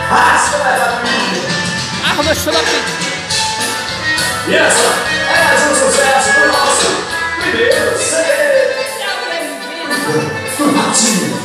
Arruda show da pizza. E essa é mais um sucesso do nosso primeiro CD. Do Martinho.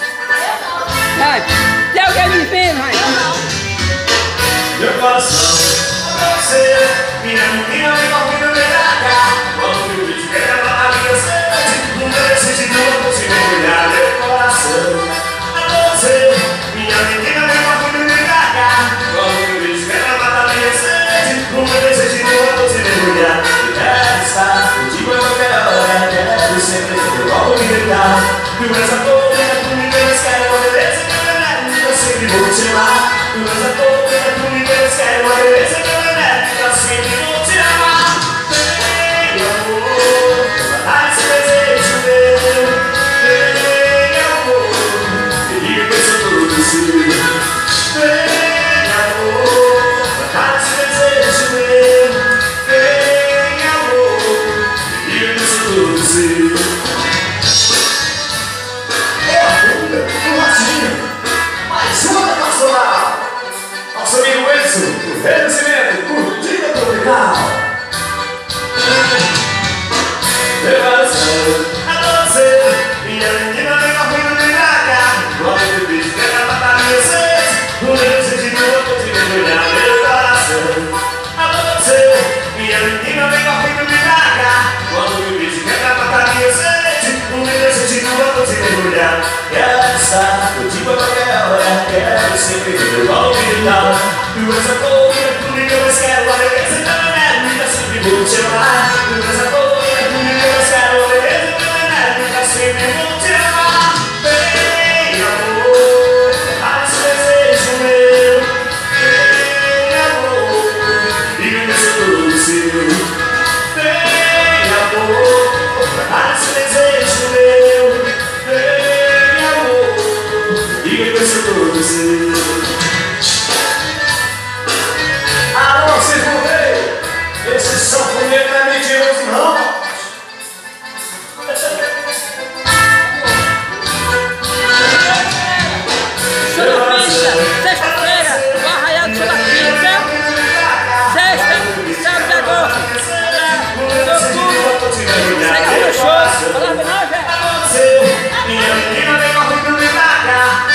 Tem alguém me vendo, vai? Meu coração, você, minha menina, vem comigo, vem pra cá. Quando o bicho quer levar a minha sede, não deixe de novo se mergulhar. Meu coração, você, minha menina, vem comigo, vem pra cá. Quando o bicho quer levar a minha sede, não deixe de novo se mergulhar. Eu quero estar contigo a qualquer hora, quero sempre ter logo me gritar. Que o essa cor é comigo, eles querem uma beleza que eu não, eu sempre vou te amar. Que o essa cor é comigo, eles querem uma beleza que eu não, eu sempre vou te amar. Vem, amor, matar esse desejo meu. Vem, amor, me diga que eu sou todo seu. Vem, amor, matar esse desejo meu. Vem, amor, me diga que eu sou todo seu. Nosso amigo Enzo, o reconhecimento, curtida tropical. Preparação, a você, minha menina, vem comigo, vem pra cá. Quando o bicho quer matar minha sede, o meu sentimento eu te mergulhar. Meu coração, a você, minha menina, vem comigo, vem pra cá. Quando o bicho quer matar minha sede, o meu sentimento eu te mergulhar. Quero estar contigo a qualquer hora, quero sempre ver o bom gritar. Tu és a cor comigo, mas quero a beleza que eu não, sempre vou te amar. Tu és a cor comigo, mas quero a beleza que eu não, sempre vou te amar. Vem, amor, faz esse desejo meu. Vem, amor, diga que eu sou todo seu. Vem, amor, faz esse desejo meu. Vem, amor, diga que eu sou todo seu. Alô, vocês vão ver? Esse sanfoneiro não é mentiroso, não. Show da pizza. Sexta-feira, o arraial do show da pizza. Sexta, 7 de agosto. Segue a Arruda Show. Olá, não, Gé. Minha menina vem comigo, vem pra cá.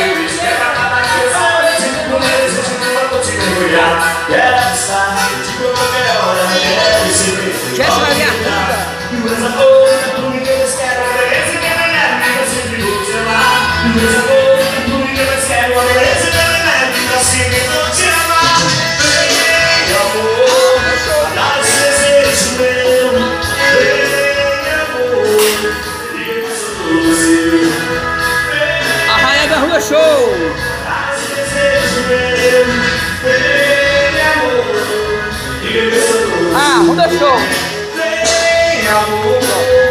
Quero estar contigo a qualquer hora, quero sempre ter Gesse Arruda. Tu és a cor, tu me queres, quero a beleza que eu não, eu sempre vou te amar. Tu és a cor, tu me queres, quero a beleza que eu não, eu sempre vou te amar. Vem, amor, matar esse desejo meu. Vem, amor, diga que eu sou todo seu. Arraial da Arruda Show. Matar esse desejo meu. Arruda Show. Vem, amor.